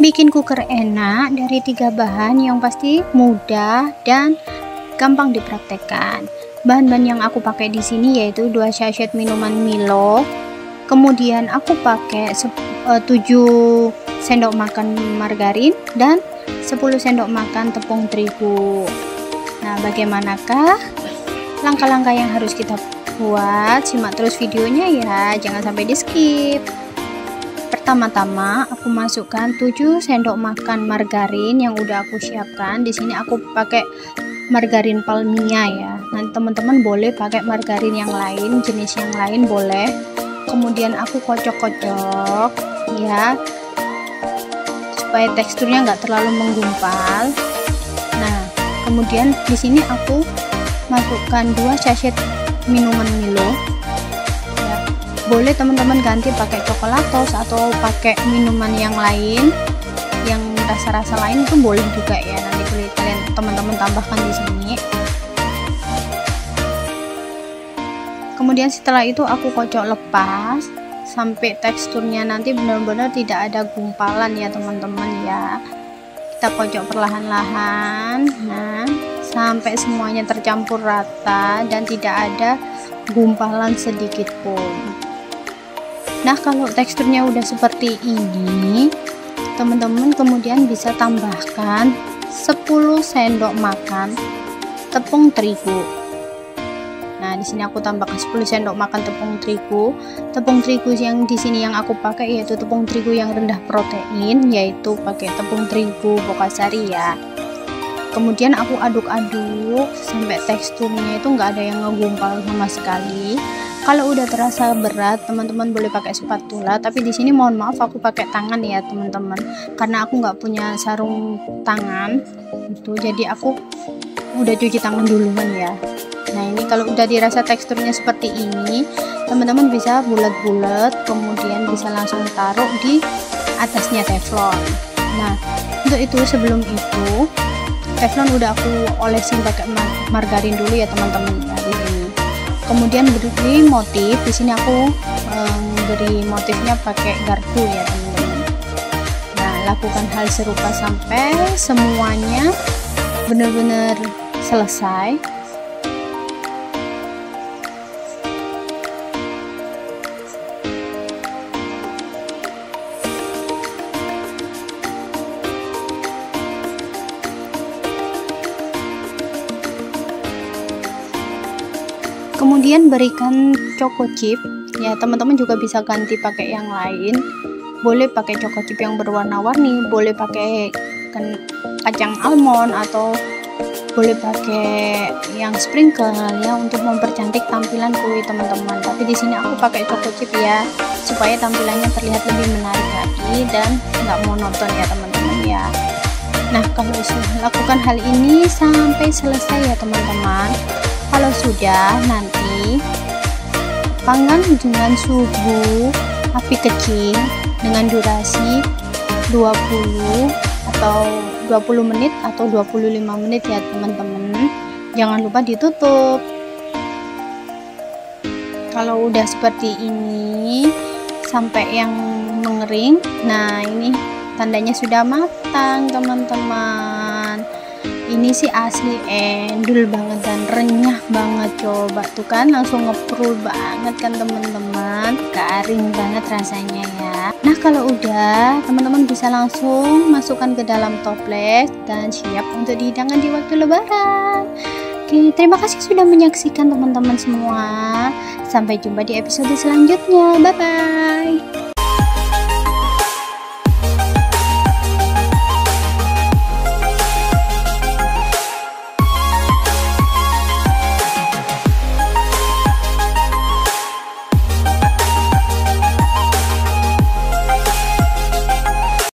Bikin cooker enak dari 3 bahan yang pasti mudah dan gampang dipraktekkan. Bahan-bahan yang aku pakai di sini yaitu 2 sachet minuman Milo, kemudian aku pakai 7 sendok makan margarin dan 10 sendok makan tepung terigu. Nah, bagaimanakah langkah-langkah yang harus kita buat? Simak terus videonya ya, jangan sampai di skip. Pertama-tama aku masukkan 7 sendok makan margarin yang udah aku siapkan. Di sini aku pakai margarin Palmia ya. Nanti teman-teman boleh pakai margarin yang lain, jenis yang lain boleh. Kemudian aku kocok-kocok ya, supaya teksturnya nggak terlalu menggumpal. Nah, kemudian di sini aku masukkan 2 sachet minuman Milo. Boleh teman-teman ganti pakai coklatos atau pakai minuman yang lain, yang rasa-rasa lain itu boleh juga ya. Nanti boleh kalian teman-teman tambahkan di sini. Kemudian setelah itu aku kocok lepas sampai teksturnya nanti benar-benar tidak ada gumpalan ya teman-teman ya. Kita kocok perlahan-lahan, nah sampai semuanya tercampur rata dan tidak ada gumpalan sedikit pun. Nah, kalau teksturnya udah seperti ini, teman-teman kemudian bisa tambahkan 10 sendok makan tepung terigu. Nah, di sini aku tambahkan 10 sendok makan tepung terigu. Tepung terigu yang di sini yang aku pakai yaitu tepung terigu yang rendah protein, yaitu pakai tepung terigu Bokassari ya. Kemudian aku aduk-aduk sampai teksturnya itu enggak ada yang ngegumpal sama sekali. Kalau udah terasa berat, teman-teman boleh pakai spatula, tapi di sini mohon maaf aku pakai tangan ya teman-teman, karena aku nggak punya sarung tangan itu, jadi aku udah cuci tangan duluan ya. Nah, ini kalau udah dirasa teksturnya seperti ini, teman-teman bisa bulat-bulat, kemudian bisa langsung taruh di atasnya teflon. Nah, untuk itu sebelum itu teflon udah aku olesin pakai margarin dulu ya teman-teman ya di sini. Kemudian beri motif, di sini aku beri motifnya pakai garpu ya teman-teman. Nah, lakukan hal serupa sampai semuanya benar-benar selesai. Kemudian berikan choco chip ya, teman-teman juga bisa ganti pakai yang lain, boleh pakai choco chip yang berwarna-warni, boleh pakai kacang almond, atau boleh pakai yang sprinkle ya untuk mempercantik tampilan kue teman-teman. Tapi di sini aku pakai choco chip ya, supaya tampilannya terlihat lebih menarik lagi dan nggak monoton ya teman-teman ya. Nah, kalau sudah lakukan hal ini sampai selesai ya teman-teman. Kalau sudah, nanti panggang dengan suhu api kecil dengan durasi 20 menit atau 25 menit ya teman-teman. Jangan lupa ditutup. Kalau udah seperti ini sampai yang mengering, nah ini tandanya sudah matang teman-teman. Ini sih asli endul banget dan renyah banget, coba tuh kan langsung ngeprul banget kan teman-teman, garing banget rasanya ya. Nah, kalau udah teman-teman bisa langsung masukkan ke dalam toples dan siap untuk dihidangkan di waktu lebaran. Oke, terima kasih sudah menyaksikan teman-teman semua, sampai jumpa di episode selanjutnya, bye bye.